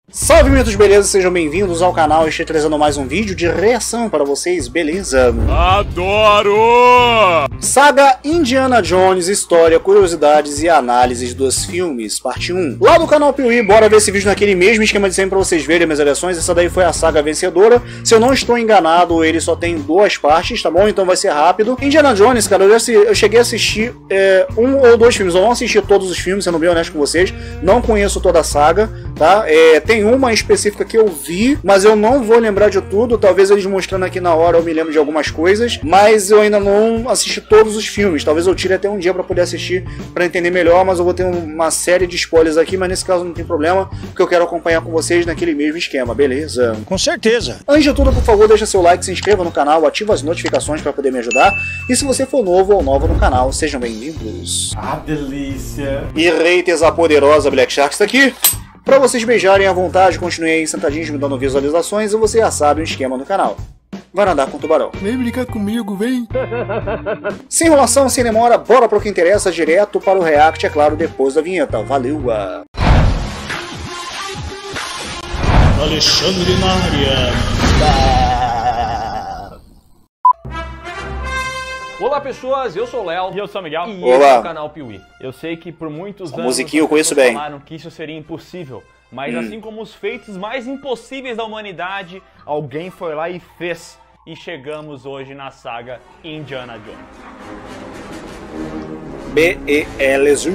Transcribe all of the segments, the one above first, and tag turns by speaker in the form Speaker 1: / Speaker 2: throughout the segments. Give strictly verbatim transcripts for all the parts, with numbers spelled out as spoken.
Speaker 1: Salve, mitos, beleza? Sejam bem-vindos ao canal. Estou trazendo mais um vídeo de reação para vocês, beleza?
Speaker 2: Adoro!
Speaker 1: Saga Indiana Jones, história, curiosidades e análises dos filmes, parte um. Lá do canal Piuí, bora ver esse vídeo naquele mesmo esquema de sempre para vocês verem minhas reações. Essa daí foi a saga vencedora. Se eu não estou enganado, ele só tem duas partes, tá bom? Então vai ser rápido. Indiana Jones, cara, eu, já, eu cheguei a assistir é, um ou dois filmes. Eu não assisti todos os filmes, sendo bem honesto com vocês. Não conheço toda a saga, tá? É, tem uma específica que eu vi, mas eu não vou lembrar de tudo. Talvez eles mostrando aqui na hora eu me lembro de algumas coisas, mas eu ainda não assisti todos os filmes. Talvez eu tire até um dia para poder assistir, para entender melhor, mas eu vou ter uma série de spoilers aqui, mas nesse caso não tem problema, porque eu quero acompanhar com vocês naquele mesmo esquema, beleza?
Speaker 3: Com certeza.
Speaker 1: Antes de tudo, por favor, deixa seu like, se inscreva no canal, ativa as notificações para poder me ajudar, e se você for novo ou nova no canal, sejam bem-vindos.
Speaker 2: Ah, delícia!
Speaker 1: E Reiters, a poderosa Black Shark está aqui. Pra vocês beijarem à vontade, continuem aí sentadinhos me dando visualizações e você já sabe o esquema no canal. Vai nadar com o tubarão.
Speaker 3: Vem brincar comigo, vem.
Speaker 1: Sem enrolação, sem demora, bora pro que interessa, direto para o react, é claro, depois da vinheta. Valeu!
Speaker 3: Alexandre na área.
Speaker 4: Olá pessoas, eu sou o Léo
Speaker 2: E eu sou o Miguel.
Speaker 4: e
Speaker 1: Olá.
Speaker 4: esse é o canal Piuí.
Speaker 2: Eu sei que por muitos
Speaker 1: Essa
Speaker 2: anos
Speaker 1: musiquinha eu
Speaker 2: as
Speaker 1: conheço
Speaker 2: pessoas
Speaker 1: bem.
Speaker 2: falaram que isso seria impossível, mas
Speaker 1: Hum.
Speaker 2: assim como os feitos mais impossíveis da humanidade, alguém foi lá e fez. E chegamos hoje na saga Indiana Jones.
Speaker 1: B E L Z.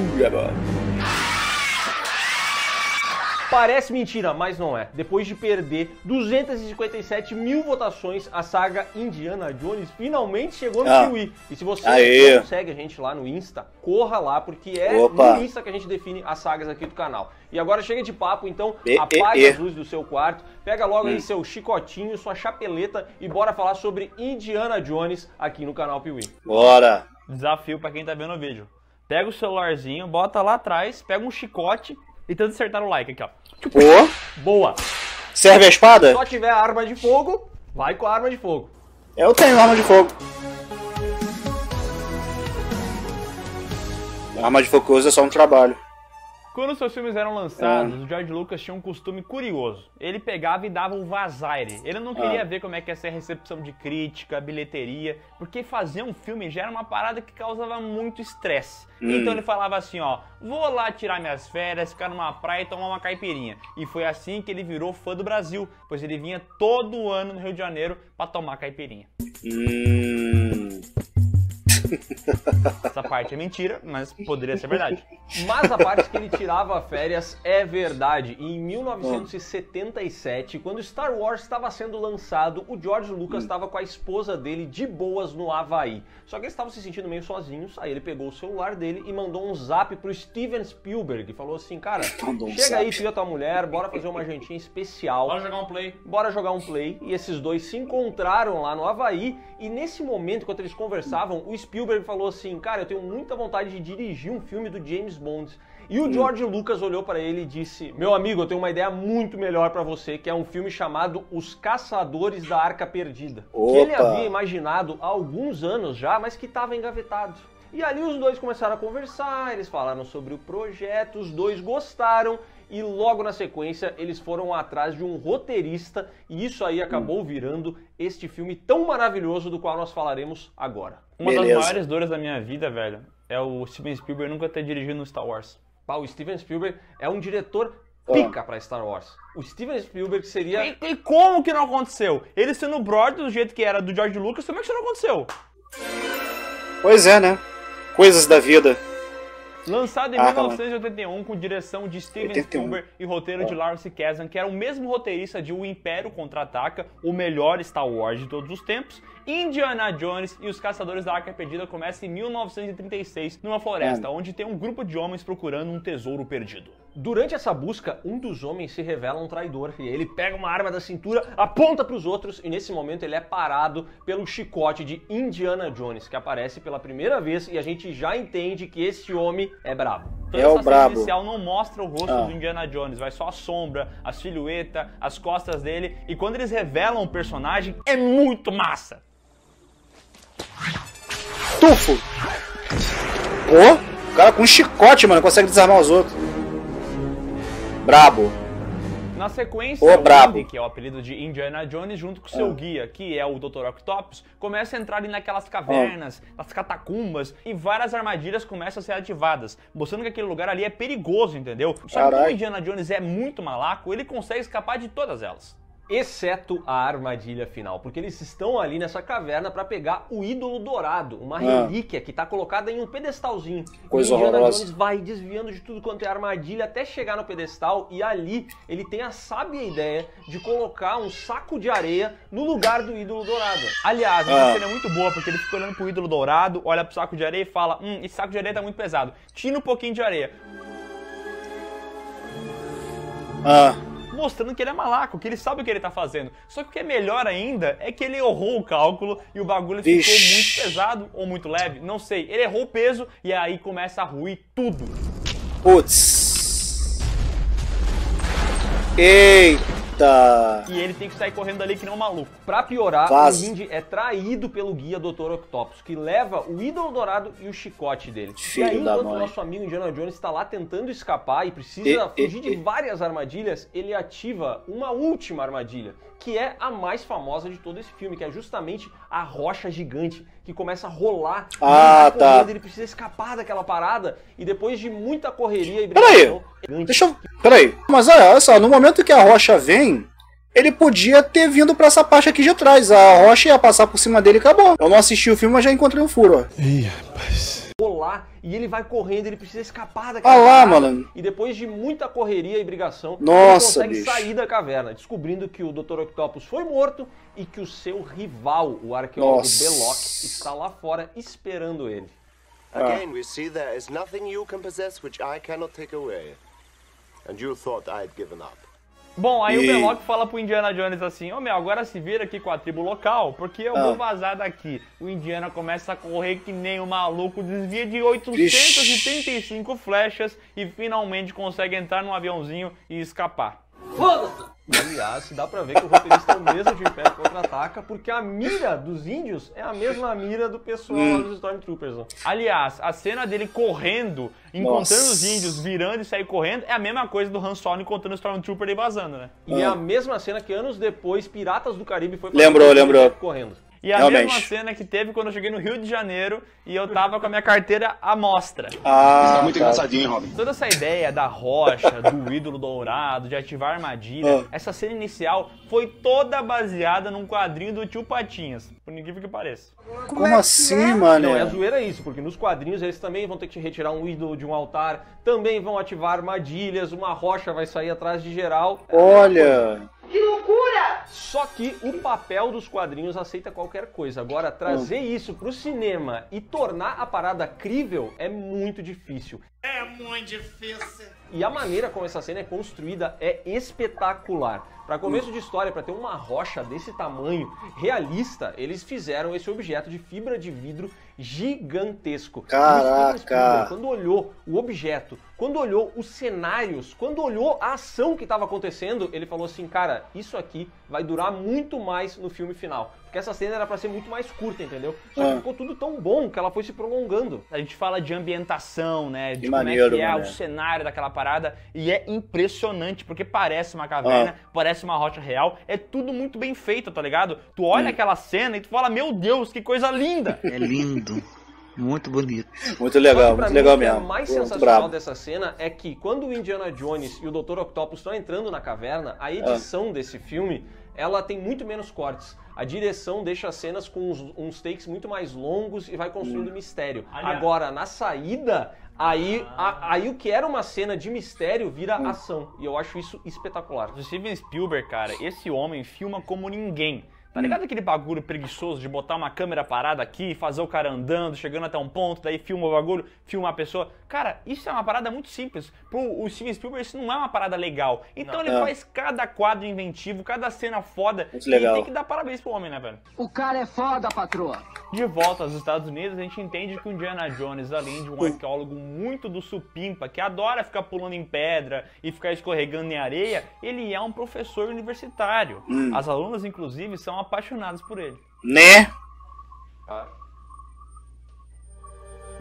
Speaker 4: Parece mentira, mas não é. Depois de perder duzentas e cinquenta e sete mil votações, a saga Indiana Jones finalmente chegou no
Speaker 1: Ah.
Speaker 4: Piuí. E se você
Speaker 1: Aê.
Speaker 4: não segue a gente lá no Insta, corra lá, porque é
Speaker 1: Opa.
Speaker 4: no Insta que a gente define as sagas aqui do canal. E agora chega de papo, então
Speaker 1: E,
Speaker 4: apaga
Speaker 1: e, e.
Speaker 4: as luzes do seu quarto, pega logo
Speaker 1: Hum.
Speaker 4: aí seu chicotinho, sua chapeleta e bora falar sobre Indiana Jones aqui no canal Piuí.
Speaker 1: Bora!
Speaker 2: Desafio pra quem tá vendo o vídeo. Pega o celularzinho, bota lá atrás, pega um chicote e tenta acertar o like aqui, ó.
Speaker 1: Pô,
Speaker 2: Boa!
Speaker 1: serve a espada?
Speaker 4: Se só tiver arma de fogo, vai com a arma de fogo.
Speaker 1: Eu tenho arma de fogo. Arma de fogo que eu uso é só um trabalho.
Speaker 2: Quando seus filmes eram lançados, o George Lucas tinha um costume curioso. Ele pegava e dava um vazaire. Ele não queria
Speaker 1: Ah.
Speaker 2: ver como é que ia ser a recepção de crítica, bilheteria, porque fazer um filme já era uma parada que causava muito estresse.
Speaker 1: Hum.
Speaker 2: Então ele falava assim, ó, vou lá tirar minhas férias, ficar numa praia e tomar uma caipirinha. E foi assim que ele virou fã do Brasil, pois ele vinha todo ano no Rio de Janeiro pra tomar caipirinha.
Speaker 1: Hum...
Speaker 2: Essa parte é mentira, mas poderia ser verdade.
Speaker 4: Mas a parte que ele tirava férias é verdade. E em mil novecentos e setenta e sete, quando Star Wars estava sendo lançado, o George Lucas estava com a esposa dele de boas no Havaí. Só que eles estavam se sentindo meio sozinhos, aí ele pegou o celular dele e mandou um zap pro Steven Spielberg. E falou assim, cara,
Speaker 1: Mandou um
Speaker 4: chega
Speaker 1: zap.
Speaker 4: aí, tu e a tua mulher, bora fazer uma jantinha especial.
Speaker 2: Bora jogar um play.
Speaker 4: Bora jogar um play. E esses dois se encontraram lá no Havaí. E nesse momento, enquanto eles conversavam, o Spielberg falou assim, cara, eu tenho muita vontade de dirigir um filme do James Bond. E o George Lucas olhou pra ele e disse, meu amigo, eu tenho uma ideia muito melhor pra você, que é um filme chamado Os Caçadores da Arca Perdida.
Speaker 1: Opa.
Speaker 4: Que ele havia imaginado há alguns anos já, mas que estava engavetado. E ali os dois começaram a conversar, eles falaram sobre o projeto, os dois gostaram e logo na sequência eles foram atrás de um roteirista e isso aí acabou virando este filme tão maravilhoso do qual nós falaremos agora.
Speaker 2: Uma
Speaker 1: Beleza.
Speaker 2: das maiores dores da minha vida, velho, é o Steven Spielberg nunca ter dirigido no Star Wars.
Speaker 4: Pá, o Steven Spielberg é um diretor pica pra Star Wars. O Steven Spielberg seria...
Speaker 2: E, e como que não aconteceu? Ele sendo brother do jeito que era do George Lucas, como é que isso não aconteceu?
Speaker 1: Pois é, né? Coisas da vida.
Speaker 2: Lançado em
Speaker 1: Ah,
Speaker 2: mil novecentos e oitenta e um com direção de Steven
Speaker 1: oitenta e um.
Speaker 2: Spielberg e roteiro de Lawrence Kasdan, que era o mesmo roteirista de O Império Contra-Ataca, o melhor Star Wars de todos os tempos, Indiana Jones e os Caçadores da Arca Perdida começa em mil novecentos e trinta e seis, numa floresta, onde tem um grupo de homens procurando um tesouro perdido.
Speaker 4: Durante essa busca, um dos homens se revela um traidor e ele pega uma arma da cintura, aponta para os outros e nesse momento ele é parado pelo chicote de Indiana Jones, que aparece pela primeira vez e a gente já entende que esse homem é brabo.
Speaker 2: Toda
Speaker 1: É o
Speaker 2: essa cena
Speaker 1: brabo.
Speaker 2: inicial não mostra o rosto
Speaker 1: Ah.
Speaker 2: do Indiana Jones, vai só a sombra, a silhueta, as costas dele, e quando eles revelam o personagem, é muito massa!
Speaker 1: Tufo! Pô, o cara com um chicote, mano, consegue desarmar os outros. Brabo.
Speaker 2: Na sequência,
Speaker 1: Ô,
Speaker 2: o
Speaker 1: brabo.
Speaker 2: Indy, que é o apelido de Indiana Jones, junto com seu
Speaker 1: Ah.
Speaker 2: guia, que é o doutor Octopus, começa a entrar ali naquelas cavernas, nas catacumbas, e várias armadilhas começam a ser ativadas, mostrando que aquele lugar ali é perigoso, entendeu? Só que como
Speaker 1: Carai.
Speaker 2: o Indiana Jones é muito malaco, ele consegue escapar de todas elas.
Speaker 4: Exceto a armadilha final, porque eles estão ali nessa caverna para pegar o ídolo dourado, uma
Speaker 1: Ah.
Speaker 4: relíquia que está colocada em um pedestalzinho.
Speaker 1: Coisa
Speaker 4: e Indiana
Speaker 1: horrorosa.
Speaker 4: Jones vai desviando de tudo quanto é armadilha até chegar no pedestal, e ali ele tem a sábia ideia de colocar um saco de areia no lugar do ídolo dourado.
Speaker 2: Aliás, essa
Speaker 1: Ah.
Speaker 2: cena é muito boa, porque ele fica olhando pro ídolo dourado, olha pro saco de areia e fala: Hum, esse saco de areia tá muito pesado, tira um pouquinho de areia.
Speaker 1: Ah,
Speaker 2: Mostrando que ele é malaco, que ele sabe o que ele tá fazendo. Só que o que é melhor ainda é que ele errou o cálculo e o bagulho
Speaker 1: Vixe.
Speaker 2: ficou muito pesado ou muito leve, não sei. Ele errou o peso e aí começa a ruir tudo.
Speaker 1: putz. Eita.
Speaker 2: E ele tem que sair correndo dali que nem um maluco.
Speaker 4: Pra piorar,
Speaker 1: Vaza.
Speaker 4: o Indy é traído pelo guia doutor Octopus, que leva o ídolo dourado e o chicote dele.
Speaker 1: Filho
Speaker 4: e aí,
Speaker 1: da
Speaker 4: enquanto o
Speaker 1: mãe.
Speaker 4: nosso amigo Indiana Jones está lá tentando escapar e precisa
Speaker 1: E- e-
Speaker 4: fugir de
Speaker 1: e-
Speaker 4: várias armadilhas, ele ativa uma última armadilha, que é a mais famosa de todo esse filme, que é justamente a rocha gigante, que começa a rolar. e
Speaker 1: Ah,
Speaker 4: ele vai
Speaker 1: tá.
Speaker 4: correndo, ele precisa escapar daquela parada, e depois de muita correria e
Speaker 1: Peraí.
Speaker 4: brigação... gigante-
Speaker 1: Deixa eu. Peraí. Mas olha, olha só, no momento que a rocha vem, ele podia ter vindo pra essa parte aqui de trás. A rocha ia passar por cima dele e acabou. Eu não assisti o filme, mas já encontrei um furo, ó.
Speaker 3: Ih, rapaz.
Speaker 4: rolar e ele vai correndo, ele precisa escapar daquela
Speaker 1: Ah lá,
Speaker 4: parada,
Speaker 1: mano.
Speaker 4: E depois de muita correria e brigação,
Speaker 1: Nossa,
Speaker 4: ele consegue
Speaker 1: bicho.
Speaker 4: sair da caverna, descobrindo que o doutor Octopus foi morto e que o seu rival, o arqueólogo
Speaker 1: Nossa.
Speaker 4: Belloc, está lá fora esperando ele.
Speaker 5: Again, we see there is nothing you can possess which I cannot take away. And you thought I'd given up.
Speaker 2: Bom, aí
Speaker 1: E-
Speaker 2: o Belloc fala pro Indiana Jones assim: Ô meu, agora se vira aqui com a tribo local, porque eu
Speaker 1: Ah.
Speaker 2: vou vazar daqui. O Indiana começa a correr que nem um maluco, desvia de oitocentas e trinta e cinco flechas e finalmente consegue entrar num aviãozinho e escapar.
Speaker 4: Aliás, dá pra ver que o roteirista é o mesmo de Império Contra-Ataca, porque a mira dos índios é a mesma mira do pessoal lá dos Stormtroopers. Ó.
Speaker 2: Aliás, a cena dele correndo, encontrando
Speaker 1: Nossa.
Speaker 2: os índios, virando e sair correndo, é a mesma coisa do Han Solo encontrando o Stormtrooper e vazando, né?
Speaker 4: E é a mesma cena que anos depois Piratas do Caribe foi
Speaker 1: Lembrou,
Speaker 4: fazer
Speaker 1: lembrou.
Speaker 4: correndo.
Speaker 2: E a
Speaker 1: Realmente.
Speaker 2: mesma cena que teve quando eu cheguei no Rio de Janeiro e eu tava com a minha carteira à mostra.
Speaker 1: Ah,
Speaker 3: Muito
Speaker 1: tá.
Speaker 3: engraçadinho, Robin.
Speaker 2: Toda essa ideia da rocha, do ídolo dourado, de ativar a armadilha,
Speaker 1: Ah.
Speaker 2: essa cena inicial foi toda baseada num quadrinho do Tio Patinhas, por incrível que pareça.
Speaker 1: Como assim, mano?
Speaker 4: Não, é zoeira isso, porque nos quadrinhos eles também vão ter que retirar um ídolo de um altar, também vão ativar armadilhas, uma rocha vai sair atrás de geral.
Speaker 1: Olha.
Speaker 4: Só que o papel dos quadrinhos aceita qualquer coisa. Agora, trazer isso pro cinema e tornar a parada crível é muito difícil.
Speaker 3: É muito difícil.
Speaker 4: E a maneira como essa cena é construída é espetacular. Para começo de história, para ter uma rocha desse tamanho realista, eles fizeram esse objeto de fibra de vidro gigantesco.
Speaker 1: Caraca.
Speaker 4: E o Steven Spielberg, quando olhou o objeto, quando olhou os cenários, quando olhou a ação que estava acontecendo, ele falou assim, cara, isso aqui vai durar muito mais no filme final. Porque essa cena era para ser muito mais curta, entendeu? Só que
Speaker 1: Ah.
Speaker 4: ficou tudo tão bom que ela foi se prolongando.
Speaker 2: A gente fala de ambientação, né? De
Speaker 1: Que
Speaker 2: como
Speaker 1: maneiro,
Speaker 2: é que é
Speaker 1: maneiro.
Speaker 2: o cenário daquela parada. E é impressionante, porque parece uma caverna,
Speaker 1: Ah.
Speaker 2: parece uma rocha real. É tudo muito bem feito, tá ligado? Tu olha
Speaker 1: Hum.
Speaker 2: aquela cena e tu fala, meu Deus, que coisa linda!
Speaker 6: É lindo, muito bonito.
Speaker 1: Muito
Speaker 4: Só
Speaker 1: legal,
Speaker 4: que pra
Speaker 1: muito
Speaker 4: mim,
Speaker 1: legal
Speaker 4: o que
Speaker 1: mesmo.
Speaker 4: é mais
Speaker 1: Pô, muito
Speaker 4: sensacional
Speaker 1: brabo.
Speaker 4: dessa cena é que quando o Indiana Jones e o doutor Octopus estão entrando na caverna, a edição
Speaker 1: Ah.
Speaker 4: desse filme, ela tem muito menos cortes. A direção deixa as cenas com uns, uns takes muito mais longos e vai construindo
Speaker 1: Hum.
Speaker 4: mistério.
Speaker 2: Aliás-
Speaker 4: Agora, na saída, aí, a- aí o que era uma cena de mistério vira
Speaker 1: Hum.
Speaker 4: ação. E eu acho isso espetacular.
Speaker 2: O Steven Spielberg, cara, esse homem filma como ninguém. Tá
Speaker 1: Hum.
Speaker 2: ligado aquele bagulho preguiçoso de botar uma câmera parada aqui, fazer o cara andando, chegando até um ponto, daí filma o bagulho, filma a pessoa? Cara, isso é uma parada muito simples. Pro o Steven Spielberg isso não é uma parada legal. Então ele
Speaker 1: Não.
Speaker 2: faz cada quadro inventivo, cada cena foda.
Speaker 1: Muito
Speaker 2: e
Speaker 1: legal.
Speaker 2: tem que dar parabéns pro homem, né, velho?
Speaker 7: O cara é foda, patroa.
Speaker 2: De volta aos Estados Unidos, a gente entende que o Indiana Jones, além de um arqueólogo muito do supimpa, que adora ficar pulando em pedra e ficar escorregando em areia, ele é um professor universitário. As alunas, inclusive, são apaixonadas por ele.
Speaker 1: Né?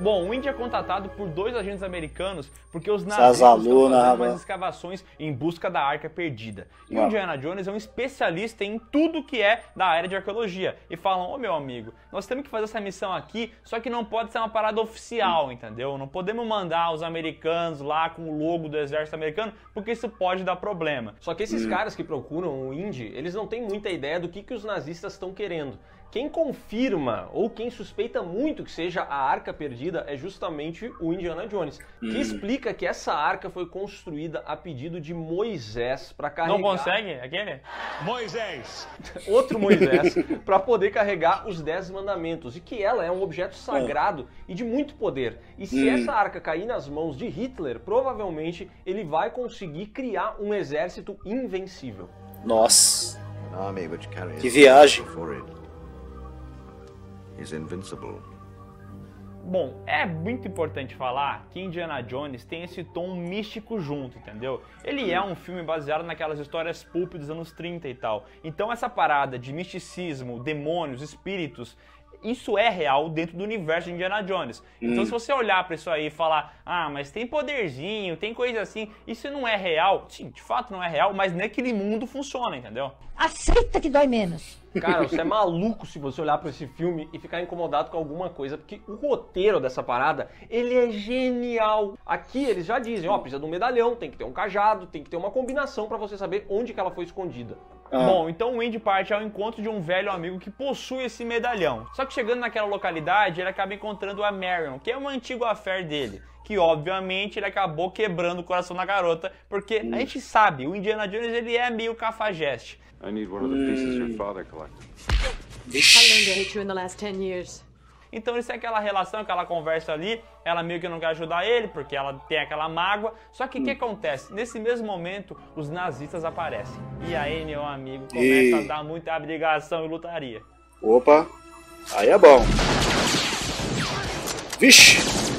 Speaker 2: Bom, o Indy é contatado por dois agentes americanos porque os nazistas
Speaker 1: Essas
Speaker 2: estão
Speaker 1: alunas,
Speaker 2: fazendo umas
Speaker 1: rapaz.
Speaker 2: escavações em busca da Arca Perdida. E
Speaker 1: Ah.
Speaker 2: o Indiana Jones é um especialista em tudo que é da área de arqueologia. E falam, ô meu amigo, nós temos que fazer essa missão aqui, só que não pode ser uma parada oficial, entendeu? Não podemos mandar os americanos lá com o logo do exército americano, porque isso pode dar problema.
Speaker 4: Só que esses caras que procuram o Indy, eles não têm muita ideia do que, que os nazistas estão querendo. Quem confirma, ou quem suspeita muito que seja a Arca Perdida, é justamente o Indiana Jones, que explica que essa arca foi construída a pedido de Moisés para carregar...
Speaker 2: Não consegue? Aquele?
Speaker 3: Moisés.
Speaker 4: Outro Moisés, para poder carregar os Dez Mandamentos, e que ela é um objeto sagrado e de muito poder. E se
Speaker 1: Hum.
Speaker 4: essa arca cair nas mãos de Hitler, provavelmente ele vai conseguir criar um exército invencível.
Speaker 1: Nossa,
Speaker 5: An army which carries
Speaker 1: que viagem.
Speaker 5: for it is invincible.
Speaker 2: Bom, é muito importante falar que Indiana Jones tem esse tom místico junto, entendeu? Ele é um filme baseado naquelas histórias pulp dos anos trinta e tal. Então essa parada de misticismo, demônios, espíritos, isso é real dentro do universo de Indiana Jones. Então se você olhar pra isso aí e falar, ah, mas tem poderzinho, tem coisa assim, isso não é real. Sim, de fato não é real, mas naquele mundo funciona, entendeu?
Speaker 8: Aceita que dói menos.
Speaker 4: Cara, você é maluco se você olhar pra esse filme e ficar incomodado com alguma coisa, porque o roteiro dessa parada, ele é genial. Aqui eles já dizem, ó, precisa de um medalhão, tem que ter um cajado, tem que ter uma combinação pra você saber onde que ela foi escondida.
Speaker 1: Ah.
Speaker 2: Bom, então o Indy parte ao encontro de um velho amigo que possui esse medalhão. Só que chegando naquela localidade, ele acaba encontrando a Marion, que é uma antiga affair dele. Que obviamente ele acabou quebrando o coração da garota, porque a gente sabe, o Indiana Jones ele é meio cafajeste.
Speaker 9: I need one of the pieces your father collected.
Speaker 8: I learned to hate you in the last ten years.
Speaker 2: Então eles têm aquela relação, aquela conversa ali, ela meio que não quer ajudar ele, porque ela tem aquela mágoa. Só que o que acontece? Nesse mesmo momento, os nazistas aparecem. E aí, meu amigo, começa
Speaker 1: E-
Speaker 2: a dar muita abrigação e lutaria.
Speaker 1: Opa, aí é bom. Vixe.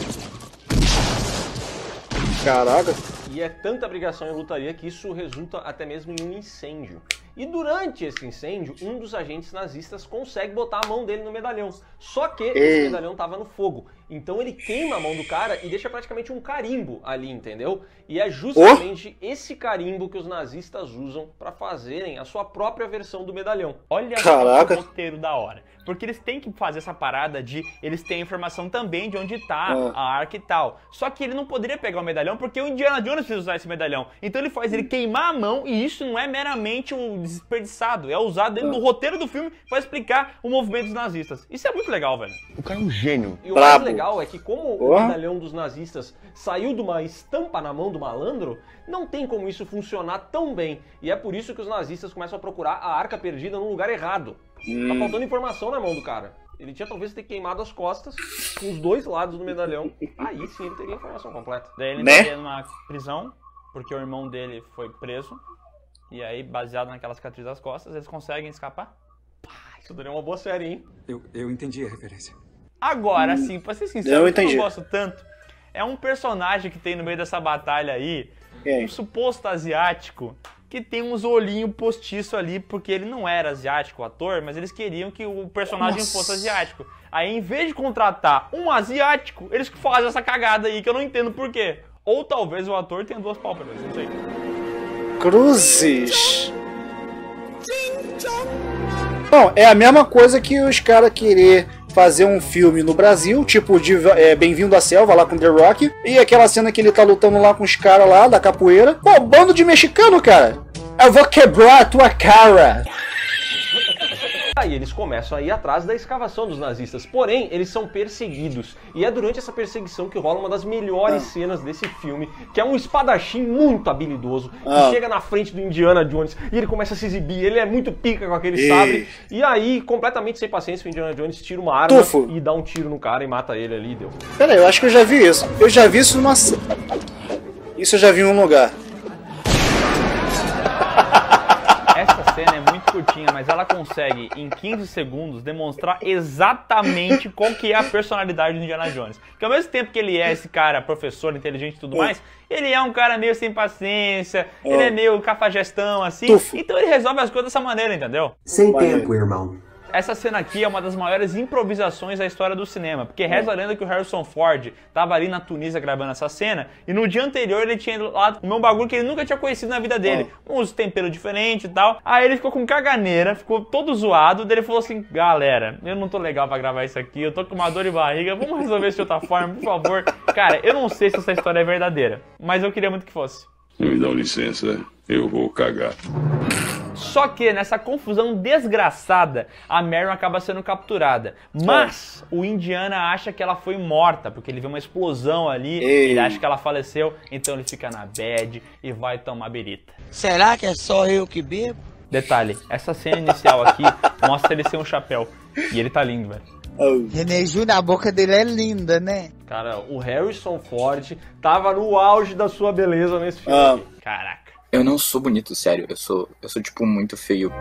Speaker 1: Caraca.
Speaker 4: E é tanta brigação e lutaria que isso resulta até mesmo em um incêndio. E durante esse incêndio, um dos agentes nazistas consegue botar a mão dele no medalhão. Só que esse
Speaker 1: Ei.
Speaker 4: medalhão tava no fogo. Então ele queima a mão do cara e deixa praticamente um carimbo ali, entendeu? E é justamente esse carimbo que os nazistas usam para fazerem a sua própria versão do medalhão.
Speaker 2: Olha
Speaker 1: Caraca.
Speaker 2: só o roteiro da hora. Porque eles têm que fazer essa parada de... Eles têm informação também de onde tá
Speaker 1: Ah.
Speaker 2: a arca e tal. Só que ele não poderia pegar o medalhão porque o Indiana Jones precisa usar esse medalhão. Então ele faz ele queimar a mão e isso não é meramente um desperdiçado. É usado dentro do roteiro do filme para explicar o movimento dos nazistas. Isso é muito legal, velho.
Speaker 9: O cara é um gênio.
Speaker 4: E o mais
Speaker 1: Brabo.
Speaker 4: legal é que como o
Speaker 1: Porra.
Speaker 4: medalhão dos nazistas saiu de uma estampa na mão do malandro, não tem como isso funcionar tão bem. E é por isso que os nazistas começam a procurar a arca perdida no lugar errado. Tá faltando informação na mão do cara. Ele tinha talvez ter queimado as costas com os dois lados do medalhão. Aí sim ele teria a informação completa.
Speaker 2: Daí ele
Speaker 1: Né?
Speaker 2: estaria numa prisão, porque o irmão dele foi preso. E aí, baseado naquela cicatriz das costas, eles conseguem escapar.
Speaker 4: Isso daria uma boa série, hein?
Speaker 10: Eu, eu entendi a referência.
Speaker 2: Agora, assim, pra ser sincero,
Speaker 1: Eu
Speaker 2: eu
Speaker 1: entendi.
Speaker 2: não gosto tanto. É um personagem que tem no meio dessa batalha aí,
Speaker 1: Quem?
Speaker 2: um suposto asiático, que tem uns olhinhos postiços ali, porque ele não era asiático, o ator, mas eles queriam que o personagem
Speaker 1: Nossa.
Speaker 2: fosse asiático. Aí, em vez de contratar um asiático, eles fazem essa cagada aí, que eu não entendo por quê. Ou talvez o ator tenha duas pálpebras, não sei.
Speaker 1: Cruzes. Bom, é a mesma coisa que os caras querer fazer um filme no Brasil, tipo de é, Bem-vindo à Selva, lá com The Rock, e aquela cena que ele tá lutando lá com os caras lá da capoeira. Pô, bando de mexicano, cara. Eu vou quebrar a tua cara.
Speaker 4: Aí eles começam a ir atrás da escavação dos nazistas, porém eles são perseguidos. E é durante essa perseguição que rola uma das melhores
Speaker 1: Ah.
Speaker 4: cenas desse filme, que é um espadachim muito habilidoso, que
Speaker 1: Ah.
Speaker 4: chega na frente do Indiana Jones e ele começa a se exibir, ele é muito pica com aquele
Speaker 1: Ei.
Speaker 4: sabre. E aí, completamente sem paciência, o Indiana Jones tira uma arma
Speaker 1: Tufo.
Speaker 4: e dá um tiro no cara e mata ele ali, deu.
Speaker 1: Pera aí, eu acho que eu já vi isso. Eu já vi isso numa... ce- Isso eu já vi em um lugar.
Speaker 2: Essa cena é muito curtinha, mas ela consegue, em quinze segundos, demonstrar exatamente qual que é a personalidade do Indiana Jones. Porque ao mesmo tempo que ele é esse cara professor, inteligente e tudo mais, ele é um cara meio sem paciência, ele é meio cafajestão, assim.
Speaker 1: Tufo.
Speaker 2: Então ele resolve as coisas dessa maneira, entendeu?
Speaker 11: Sem
Speaker 1: Maneiro.
Speaker 11: tempo, irmão.
Speaker 2: Essa cena aqui é uma das maiores improvisações da história do cinema, porque reza a lenda que o Harrison Ford tava ali na Tunísia gravando essa cena, e no dia anterior ele tinha ido lá comer um bagulho que ele nunca tinha conhecido na vida dele, uns temperos diferentes e tal. Aí ele ficou com caganeira, ficou todo zoado, daí ele falou assim, galera, eu não tô legal pra gravar isso aqui, eu tô com uma dor de barriga, vamos resolver isso de outra forma, por favor. Cara, eu não sei se essa história é verdadeira, mas eu queria muito que fosse.
Speaker 11: Me dá licença, eu vou cagar.
Speaker 2: Só que nessa confusão desgraçada, a Marion acaba sendo capturada. Mas o Indiana acha que ela foi morta, porque ele vê uma explosão ali,
Speaker 1: Ei.
Speaker 2: ele acha que ela faleceu, então ele fica na bad e vai tomar berita.
Speaker 12: Será que é só eu que bebo?
Speaker 2: Detalhe, essa cena inicial aqui mostra ele sem um chapéu. E ele tá lindo, velho.
Speaker 12: Oh. René Júnior, a boca dele é linda, né?
Speaker 4: Cara, o Harrison Ford tava no auge da sua beleza nesse filme.
Speaker 1: Ah.
Speaker 2: Caraca.
Speaker 13: Eu não sou bonito, sério. Eu sou, eu sou tipo, muito feio.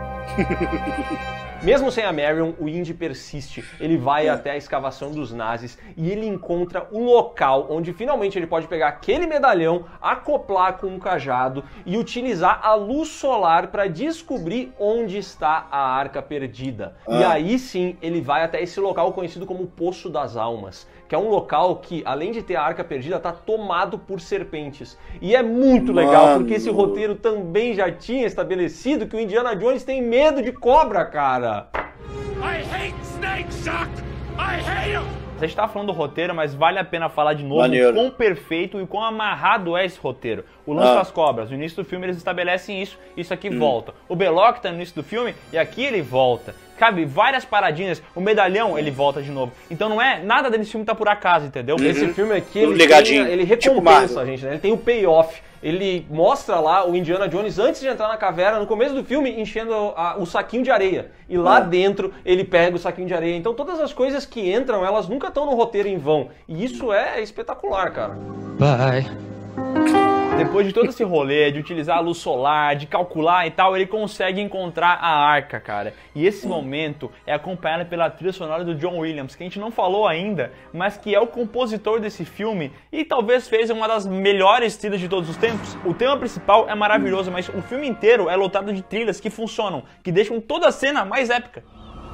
Speaker 4: Mesmo sem a Marion, o Indy persiste. Ele vai até a escavação dos nazis e ele encontra o local onde finalmente ele pode pegar aquele medalhão, acoplar com um cajado e utilizar a luz solar para descobrir onde está a Arca Perdida. Ah. E aí sim, ele vai até esse local conhecido como Poço das Almas, que é um local que, além de ter a Arca Perdida, tá tomado por serpentes. E é muito
Speaker 1: Mano.
Speaker 4: legal, porque esse roteiro também já tinha estabelecido que o Indiana Jones tem medo de cobra, cara.
Speaker 3: I hate snakes, Chuck! I hate them!
Speaker 2: A gente tá falando do roteiro, mas vale a pena falar de novo
Speaker 1: Maneiro.
Speaker 2: o quão perfeito e o quão amarrado é esse roteiro. O lance
Speaker 1: Ah.
Speaker 2: das cobras, no início do filme eles estabelecem isso, isso aqui hum. volta. O Belloc tá no início do filme e aqui ele volta. Cabe várias paradinhas, o medalhão ele volta de novo. Então não é, nada desse filme tá por acaso, entendeu?
Speaker 4: Uhum. Esse filme aqui, ele,
Speaker 1: ligadinho,
Speaker 4: tem, ele
Speaker 1: tipo
Speaker 4: recompensa
Speaker 1: Marvel.
Speaker 4: a gente, né? Ele tem o payoff. Ele mostra lá o Indiana Jones antes de entrar na caverna, no começo do filme, enchendo a, o saquinho de areia. E lá
Speaker 1: Ah.
Speaker 4: dentro ele pega o saquinho de areia. Então todas as coisas que entram, elas nunca estão no roteiro em vão. E isso é espetacular, cara.
Speaker 12: Vai.
Speaker 2: Depois de todo esse rolê, de utilizar a luz solar, de calcular e tal, ele consegue encontrar a arca, cara. E esse momento é acompanhado pela trilha sonora do John Williams, que a gente não falou ainda, mas que é o compositor desse filme e talvez fez uma das melhores trilhas de todos os tempos. O tema principal é maravilhoso, mas o filme inteiro é lotado de trilhas que funcionam, que deixam toda a cena mais épica.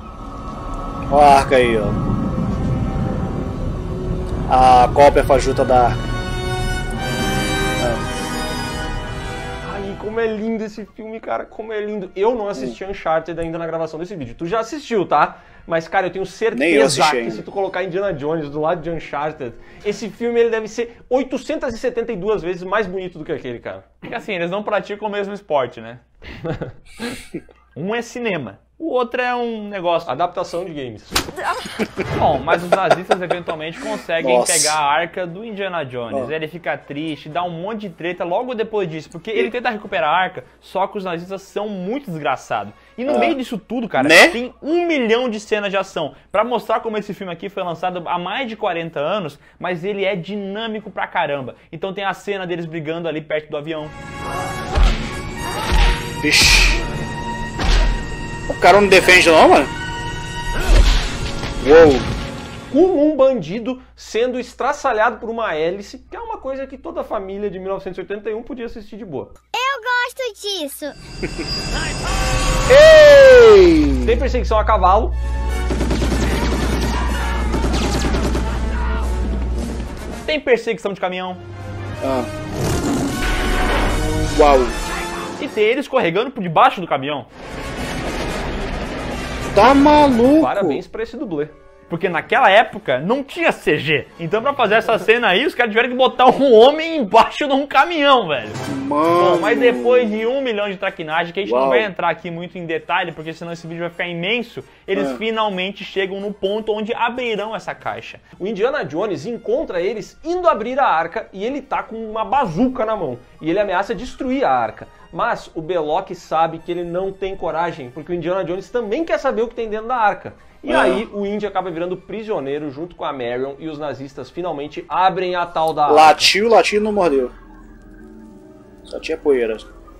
Speaker 1: Ó a arca aí, ó. A cópia fajuta da arca.
Speaker 4: Ai, como é lindo esse filme, cara, como é lindo. Eu não assisti Uncharted ainda na gravação desse vídeo. Tu já assistiu, tá? Mas, cara, eu tenho certeza que
Speaker 1: ainda.
Speaker 4: se tu colocar Indiana Jones do lado de Uncharted, esse filme ele deve ser oitocentas e setenta e duas vezes mais bonito do que aquele, cara.
Speaker 2: Porque assim, eles não praticam o mesmo esporte, né? Um é cinema. O outro é um negócio...
Speaker 4: Adaptação de games.
Speaker 2: Bom, mas os nazistas eventualmente conseguem
Speaker 1: Nossa.
Speaker 2: pegar a arca do Indiana Jones.
Speaker 1: Oh.
Speaker 2: Ele fica triste, dá um monte de treta logo depois disso. Porque ele tenta recuperar a arca, só que os nazistas são muito desgraçados. E no
Speaker 1: Ah.
Speaker 2: meio disso tudo, cara,
Speaker 1: Né?
Speaker 2: tem um milhão de cenas de ação. Pra mostrar como esse filme aqui foi lançado há mais de quarenta anos, mas ele é dinâmico pra caramba. Então tem a cena deles brigando ali perto do avião.
Speaker 1: Vixe. O cara não defende não, mano? Uou.
Speaker 4: Com um bandido sendo estraçalhado por uma hélice, que é uma coisa que toda a família de mil novecentos e oitenta e um podia assistir de boa.
Speaker 14: Eu gosto disso.
Speaker 1: Ei!
Speaker 4: Tem perseguição a cavalo.
Speaker 2: Tem perseguição de caminhão.
Speaker 1: Ah. Uau.
Speaker 2: E tem ele escorregando por debaixo do caminhão.
Speaker 1: Tá maluco?
Speaker 4: Parabéns pra esse dublê.
Speaker 2: Porque naquela época não tinha C G. Então pra fazer essa cena aí, os caras tiveram que botar um homem embaixo de um caminhão, velho.
Speaker 1: Mano.
Speaker 2: Bom, mas depois de um milhão de traquinagem, que a gente
Speaker 1: Uau.
Speaker 2: não vai entrar aqui muito em detalhe, porque senão esse vídeo vai ficar imenso, eles
Speaker 1: É.
Speaker 2: finalmente chegam no ponto onde abrirão essa caixa.
Speaker 4: O Indiana Jones encontra eles indo abrir a arca e ele tá com uma bazuca na mão. E ele ameaça destruir a arca. Mas o Belloc sabe que ele não tem coragem, porque o Indiana Jones também quer saber o que tem dentro da arca. E
Speaker 1: Ah.
Speaker 4: aí o Indy acaba virando prisioneiro junto com a Marion e os nazistas finalmente abrem a tal da arca.
Speaker 1: Latiu, latiu e não mordeu. Só tinha poeira.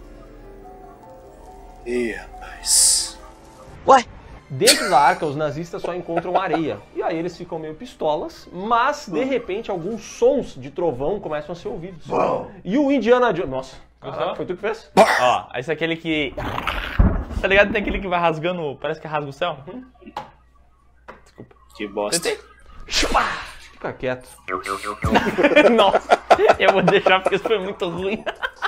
Speaker 1: Ih, rapaz.
Speaker 12: Ué?
Speaker 4: Dentro da arca, os nazistas só encontram areia. E aí eles ficam meio pistolas, mas de repente alguns sons de trovão começam a ser ouvidos. E o Indiana Jones... Nossa,
Speaker 2: Uhum.
Speaker 4: foi tu que fez?
Speaker 2: Ó, esse é aquele que... Tá ligado? Tem aquele que vai rasgando, parece que rasga o céu. Uhum.
Speaker 1: Que bosta.
Speaker 4: Fica quieto.
Speaker 2: Nossa, eu vou deixar porque isso foi muito ruim.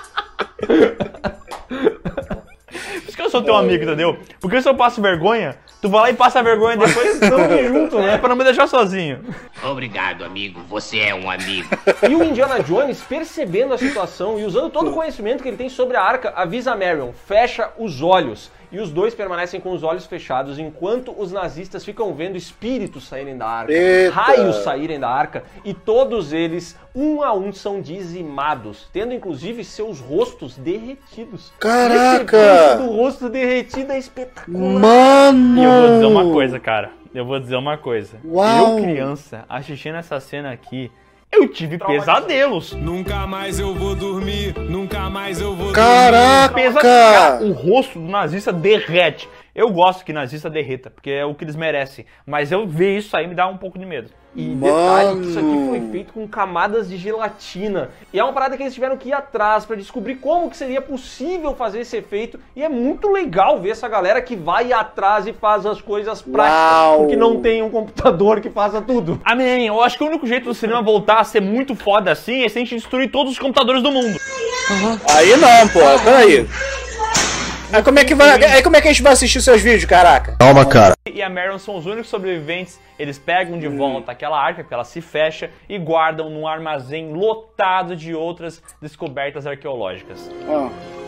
Speaker 2: Por isso que eu sou teu amigo, entendeu? Porque se eu passo vergonha, tu vai lá e passa a vergonha depois, estamos junto, né? Pra não me deixar sozinho.
Speaker 15: Obrigado, amigo. Você é um amigo.
Speaker 4: E o Indiana Jones, percebendo a situação e usando todo o conhecimento que ele tem sobre a arca, avisa a Marion, fecha os olhos. E os dois permanecem com os olhos fechados enquanto os nazistas ficam vendo espíritos saírem da arca,
Speaker 1: Eita.
Speaker 4: raios saírem da arca, e todos eles, um a um, são dizimados, tendo inclusive seus rostos derretidos.
Speaker 1: Caraca!
Speaker 4: Esse efeito do rosto derretido é espetacular.
Speaker 1: Mano!
Speaker 2: E eu vou dizer uma coisa, cara. Eu vou dizer uma coisa.
Speaker 1: Uau.
Speaker 2: Eu, criança, assistindo essa cena aqui, eu tive pesadelos.
Speaker 3: Nunca mais eu vou dormir, nunca mais eu vou
Speaker 1: Caraca!
Speaker 3: dormir.
Speaker 2: Cara, o rosto do nazista derrete. Eu gosto que nazista derreta, porque é o que eles merecem. Mas eu ver isso aí me dá um pouco de medo.
Speaker 4: E
Speaker 1: Mano.
Speaker 4: detalhe, que isso aqui foi feito com camadas de gelatina. E é uma parada que eles tiveram que ir atrás pra descobrir como que seria possível fazer esse efeito. E é muito legal ver essa galera que vai atrás e faz as coisas práticas.
Speaker 1: Uau.
Speaker 4: Porque não tem um computador que faça tudo.
Speaker 2: Ah, menino, eu acho que o único jeito do cinema voltar a ser muito foda assim é se a gente destruir todos os computadores do mundo.
Speaker 1: Aí não, pô, peraí. Aí como é que vai, aí como é que a gente vai assistir seus vídeos, caraca?
Speaker 16: Calma, cara.
Speaker 2: E a Marion são os únicos sobreviventes. Eles pegam de volta aquela arca, porque ela se fecha, e guardam num armazém lotado de outras descobertas arqueológicas.
Speaker 1: Ah.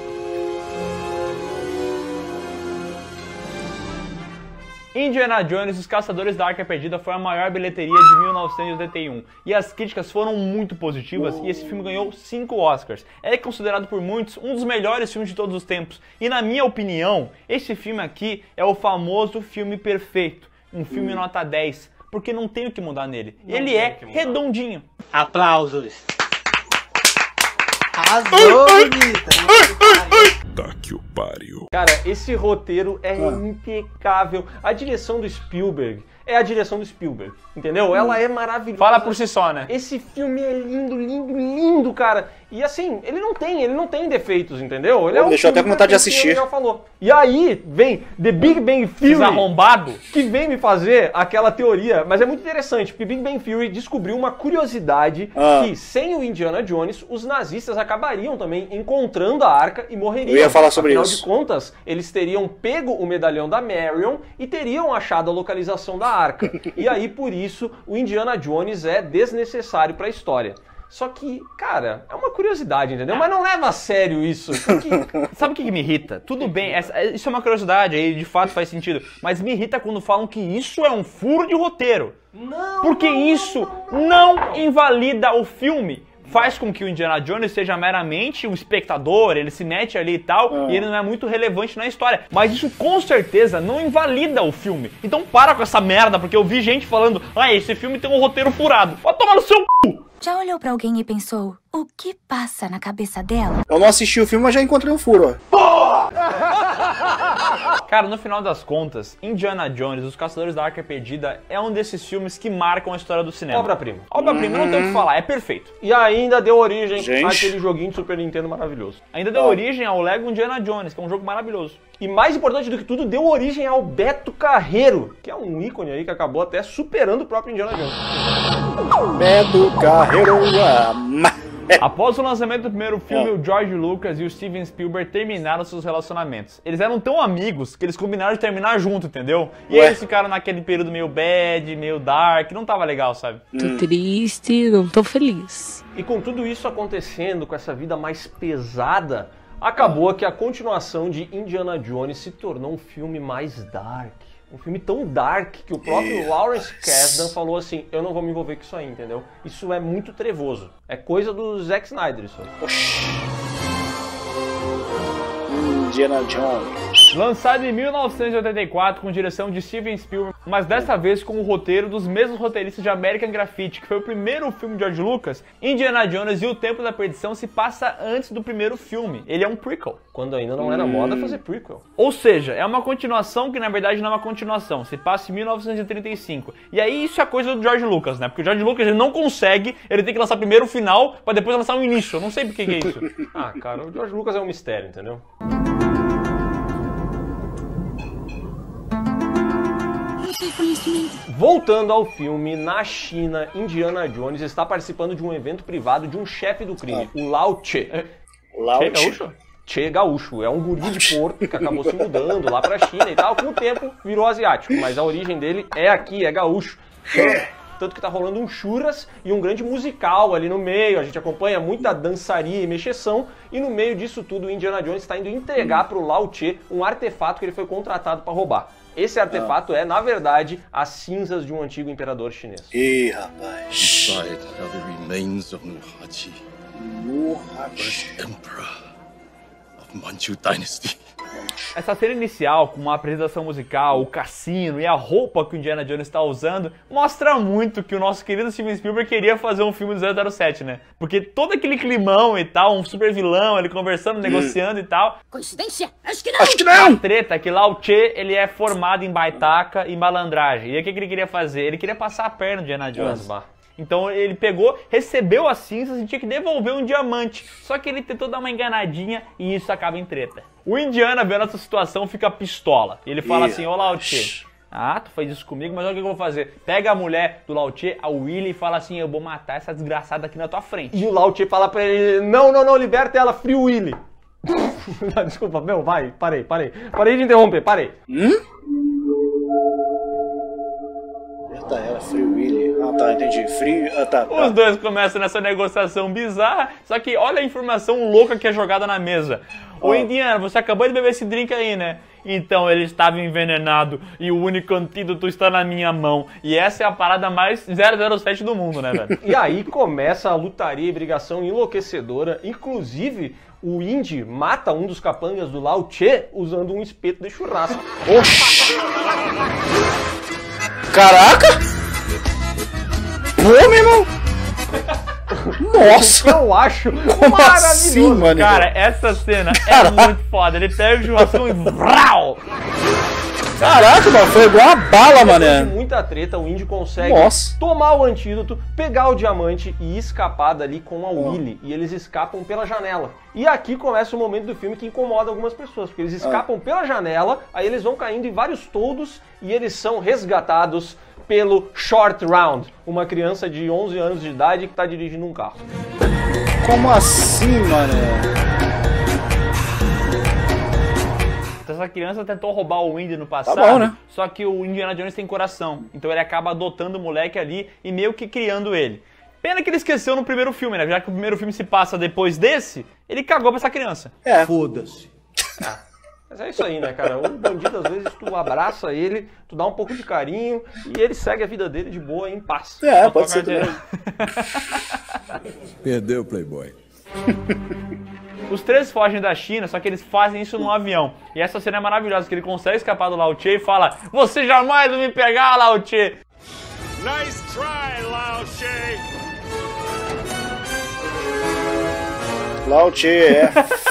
Speaker 2: Indiana Jones, Os Caçadores da Arca Perdida foi a maior bilheteria de mil novecentos e oitenta e um e as críticas foram muito positivas e esse filme ganhou cinco Oscars. É considerado por muitos um dos melhores filmes de todos os tempos e na minha opinião, esse filme aqui é o famoso filme perfeito, um filme nota dez, porque não tem o que mudar nele.
Speaker 4: Não
Speaker 2: Ele é redondinho.
Speaker 12: Aplausos. Arrasou, bonita.
Speaker 11: Tá que o pariu.
Speaker 4: Cara, esse roteiro é impecável. A direção do Spielberg é a direção do Spielberg, entendeu? Ela é maravilhosa.
Speaker 2: Fala por si só, né?
Speaker 4: Esse filme é lindo, lindo, lindo, cara. E assim, ele não tem, ele não tem defeitos, entendeu? Ele
Speaker 1: Pô,
Speaker 4: é um
Speaker 1: deixou até com vontade de
Speaker 4: perfeito,
Speaker 1: assistir.
Speaker 4: já falou. E aí vem The Big Bang Theory,
Speaker 2: Desarrombado,
Speaker 4: que vem me fazer aquela teoria, mas é muito interessante, porque Big Bang Theory descobriu uma curiosidade
Speaker 1: Ah.
Speaker 4: que sem o Indiana Jones, os nazistas acabariam também encontrando a arca e morreriam.
Speaker 1: Eu ia falar sobre
Speaker 4: Afinal
Speaker 1: isso.
Speaker 4: de contas, eles teriam pego o medalhão da Marion e teriam achado a localização da arca. E aí, por isso, o Indiana Jones é desnecessário pra história. Só que, cara, é uma curiosidade, entendeu? Mas não leva a sério isso. Porque...
Speaker 2: Sabe o que, que me irrita? Tudo bem, essa- isso é uma curiosidade, aí de fato faz sentido. Mas me irrita quando falam que isso é um furo de roteiro.
Speaker 4: Não,
Speaker 2: Porque
Speaker 4: não,
Speaker 2: isso não invalida o filme. Faz com que o Indiana Jones seja meramente um espectador, ele se mete ali e tal, e ele não é muito relevante na história. Mas isso com certeza não invalida o filme. Então para com essa merda, porque eu vi gente falando, ah, esse filme tem um roteiro furado. Vai tomar no seu c...
Speaker 17: Já olhou pra alguém e pensou, o que passa na cabeça dela?
Speaker 1: Eu não assisti o filme, mas já encontrei um furo, ó.
Speaker 2: Cara, no final das contas, Indiana Jones, Os Caçadores da Arca Perdida é um desses filmes que marcam a história do cinema.
Speaker 4: Obra-prima.
Speaker 2: Obra-prima, não tem o que falar, é perfeito.
Speaker 4: E ainda deu origem
Speaker 1: Gente.
Speaker 4: àquele joguinho de Super Nintendo maravilhoso.
Speaker 2: Ainda deu origem ao Lego Indiana Jones, que é um jogo maravilhoso.
Speaker 4: E mais importante do que tudo, deu origem ao Beto Carreiro, que é um ícone aí que acabou até superando o próprio Indiana Jones.
Speaker 1: Beto Carreiro. ah, ma-
Speaker 2: Após o lançamento do primeiro filme, o George Lucas e o Steven Spielberg terminaram seus relacionamentos. Eles eram tão amigos que eles combinaram de terminar junto, entendeu? E aí
Speaker 1: Ué.
Speaker 2: eles ficaram naquele período meio bad, meio dark, não tava legal, sabe?
Speaker 18: Tô triste, não tô feliz.
Speaker 4: E com tudo isso acontecendo, com essa vida mais pesada, acabou que a continuação de Indiana Jones se tornou um filme mais dark. Um filme tão dark que o próprio Lawrence Kasdan falou assim, eu não vou me envolver com isso aí, entendeu? Isso é muito trevoso. É coisa do Zack Snyder isso aí.
Speaker 1: Indiana Jones.
Speaker 2: Lançado em mil novecentos e oitenta e quatro com direção de Steven Spielberg, mas dessa vez com o roteiro dos mesmos roteiristas de American Graffiti, que foi o primeiro filme de George Lucas, Indiana Jones e o Templo da Perdição se passa antes do primeiro filme. Ele é um prequel.
Speaker 4: Quando ainda não era moda fazer prequel.
Speaker 2: Ou seja, é uma continuação que na verdade não é uma continuação, se passa em mil novecentos e trinta e cinco. E aí isso é coisa do George Lucas, né? Porque o George Lucas ele não consegue, ele tem que lançar primeiro o final pra depois lançar o início. Eu não sei por que que é isso.
Speaker 4: Ah, cara, o George Lucas é um mistério, entendeu?
Speaker 18: conhecimento.
Speaker 4: Voltando ao filme, na China, Indiana Jones está participando de um evento privado de um chefe do crime, ah. o Lao Che.
Speaker 1: Lao
Speaker 4: Che
Speaker 1: Che.
Speaker 4: Gaúcho? Che Gaúcho. É um guri de Porto que acabou se mudando lá pra China e tal. Com o tempo, virou asiático. Mas a origem dele é aqui, é gaúcho. Tanto que tá rolando um churras e um grande musical ali no meio. A gente acompanha muita dançaria e mexeção. E no meio disso tudo, o Indiana Jones está indo entregar pro Lao Che um artefato que ele foi contratado para roubar. Esse artefato ah. é, na verdade, as cinzas de um antigo imperador chinês.
Speaker 1: Ih, rapaz.
Speaker 16: Inside are the remains of Muhaji,
Speaker 1: Muhaji,
Speaker 16: Emperor of Manchu Dynasty.
Speaker 2: Essa cena inicial, com uma apresentação musical, o cassino e a roupa que o Indiana Jones está usando, mostra muito que o nosso querido Steven Spielberg queria fazer um filme do zero zero sete, né? Porque todo aquele climão e tal, um super vilão, ele conversando, hum. negociando e tal.
Speaker 8: Coincidência? Acho que não!
Speaker 1: Acho que não!
Speaker 2: A treta é que Lao Che, ele é formado em baitaca e malandragem. E aí o que, que ele queria fazer? Ele queria passar a perna do Indiana Jones.
Speaker 4: Nossa.
Speaker 2: Então ele pegou, recebeu as cinzas e tinha que devolver um diamante. Só que ele tentou dar uma enganadinha e isso acaba em treta. O Indiana, vendo essa situação, fica pistola. E ele fala assim, ô Lao Che, ah, tu fez isso comigo, mas olha o que eu vou fazer. Pega a mulher do Lao Che, a Willy, e fala assim, eu vou matar essa desgraçada aqui na tua frente.
Speaker 4: E o Lao Che fala pra ele, não, não, não, liberta ela, Free Willy. Desculpa, meu, vai, parei, parei. Parei de interromper, parei.
Speaker 1: Hum? Liberta ela, Free Willy. Ah, tá, entendi. Free... Ah, tá, tá.
Speaker 2: Os dois começam nessa negociação bizarra, só que olha a informação louca que é jogada na mesa. Ô, oh. Indiana, você acabou de beber esse drink aí, né? Então, ele estava envenenado e o único antídoto está na minha mão. E essa é a parada mais zero zero sete do mundo, né, velho?
Speaker 4: E aí começa a lutaria e brigação enlouquecedora. Inclusive, o Indy mata um dos capangas do Lao Che usando um espeto de churrasco.
Speaker 1: Oxi! Caraca! Pô, meu irmão! Nossa!
Speaker 4: Eu acho
Speaker 1: Como
Speaker 4: maravilhoso.
Speaker 1: Assim, mano?
Speaker 2: Cara, essa cena Caraca. é muito foda. Ele pega o churrascão e vrau!
Speaker 1: Caraca, mano, foi igual uma bala, mano.
Speaker 4: Depois de muita treta, o Indy consegue
Speaker 1: Nossa.
Speaker 4: tomar o antídoto, pegar o diamante e escapar dali com a Willy. E eles escapam pela janela. E aqui começa o momento do filme que incomoda algumas pessoas, porque eles escapam ah. pela janela, aí eles vão caindo em vários toldos e eles são resgatados pelo Short Round, uma criança de onze anos de idade que tá dirigindo um carro.
Speaker 1: Como assim, mano?
Speaker 2: Essa criança tentou roubar o Indy no passado,
Speaker 1: tá bom, né?
Speaker 2: Só que o Indiana Jones tem coração, então ele acaba adotando o moleque ali e meio que criando ele. Pena que ele esqueceu no primeiro filme, né? Já que o primeiro filme se passa depois desse, ele cagou pra essa criança.
Speaker 1: É.
Speaker 4: Foda-se. Ah. Mas é isso aí, né, cara? O bandido, às vezes, tu abraça ele, tu dá um pouco de carinho e ele segue a vida dele de boa, em paz.
Speaker 1: É, pode ser também.
Speaker 16: Perdeu, Playboy.
Speaker 2: Os três fogem da China, só que eles fazem isso num avião. E essa cena é maravilhosa, que ele consegue escapar do Lao Che e fala: você jamais vai me pegar, Lao Che!
Speaker 3: Nice try, Lao Che!
Speaker 1: Lao Che é...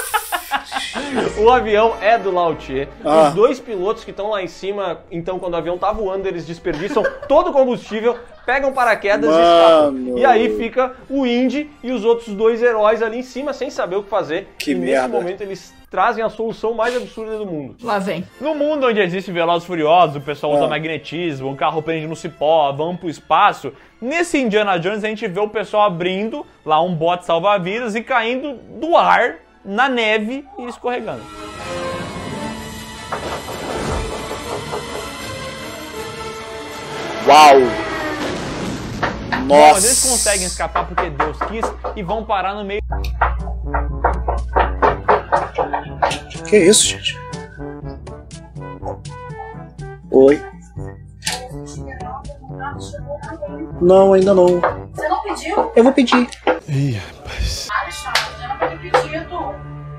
Speaker 4: O avião é do Lao Che.
Speaker 1: Ah.
Speaker 4: Os dois pilotos que estão lá em cima, então quando o avião tá voando, eles desperdiçam todo o combustível, pegam paraquedas
Speaker 1: Mano.
Speaker 4: e escapam. E aí fica o Indy e os outros dois heróis ali em cima sem saber o que fazer.
Speaker 1: Que
Speaker 4: e
Speaker 1: merda.
Speaker 4: nesse momento eles trazem a solução mais absurda do mundo.
Speaker 8: Lá vem.
Speaker 2: No mundo onde existe Velozes e Furiosos, o pessoal usa
Speaker 1: Ah.
Speaker 2: magnetismo, o carro prende no cipó, vão pro espaço. Nesse Indiana Jones a gente vê o pessoal abrindo lá um bote salva-vidas e caindo do ar na neve e escorregando.
Speaker 1: Uau!
Speaker 2: Bom,
Speaker 1: Nossa!
Speaker 2: mas eles conseguem escapar porque Deus quis e vão parar no meio...
Speaker 1: Que isso, gente? Oi? Não, ainda não.
Speaker 19: Você não pediu?
Speaker 1: Eu vou pedir.
Speaker 16: Ih, rapaz.
Speaker 19: Alexandre, já não foi pedido.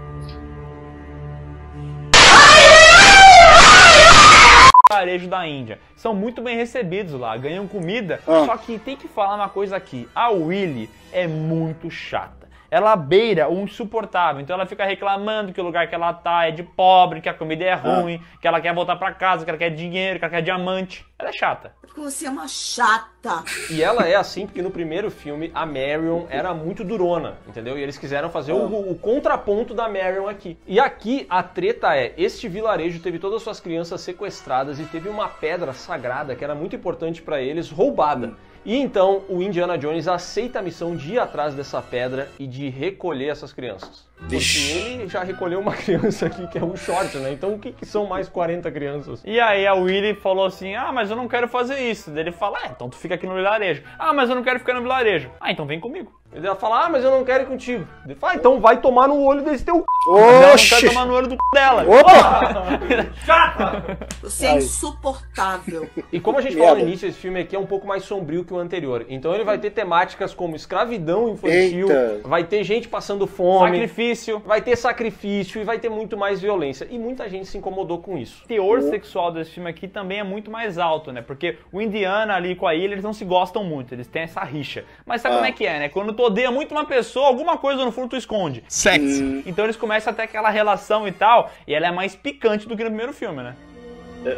Speaker 2: Varejo da Índia. São muito bem recebidos lá, ganham comida,
Speaker 1: Ah.
Speaker 2: só que tem que falar uma coisa aqui, a Willy é muito chata. ela beira o insuportável. Então ela fica reclamando que o lugar que ela tá é de pobre, que a comida é ruim, ah. que ela quer voltar pra casa, que ela quer dinheiro, que ela quer diamante. Ela é chata.
Speaker 20: Porque você é uma chata.
Speaker 4: E ela é assim porque no primeiro filme a Marion era muito durona, entendeu? E eles quiseram fazer ah. o, o contraponto da Marion aqui. E aqui a treta é, este vilarejo teve todas as suas crianças sequestradas e teve uma pedra sagrada que era muito importante pra eles, roubada. E então o Indiana Jones aceita a missão de ir atrás dessa pedra e de recolher essas crianças. Porque ele já recolheu uma criança aqui, que é o Short, né? Então o que, que são mais quarenta crianças?
Speaker 2: E aí a Willy falou assim, ah, mas eu não quero fazer isso. Daí ele fala, é, então tu fica aqui no vilarejo. Ah, mas eu não quero ficar no vilarejo. Ah, então vem comigo.
Speaker 4: Ele vai falar, ah, mas eu não quero ir contigo. Ele fala, ah, então vai tomar no olho desse teu c...
Speaker 2: Ela não quer tomar no olho do c... dela.
Speaker 20: Opa! Chata! Você é insuportável.
Speaker 4: E como a gente falou no início, esse filme aqui é um pouco mais sombrio que o anterior. Então ele vai ter temáticas como escravidão infantil, Eita. vai ter gente passando fome,
Speaker 2: sacrifício,
Speaker 4: vai ter sacrifício e vai ter muito mais violência. E muita gente se incomodou com isso.
Speaker 2: O teor sexual desse filme aqui também é muito mais alto, né? Porque o Indiana ali com a Ilha, eles não se gostam muito, eles têm essa rixa. Mas sabe ah. como é que é, né? Quando tu odeia muito uma pessoa, alguma coisa no fundo tu esconde.
Speaker 1: Sexo.
Speaker 2: Hum. Então eles começam a ter aquela relação e tal, e ela é mais picante do que no primeiro filme, né? É.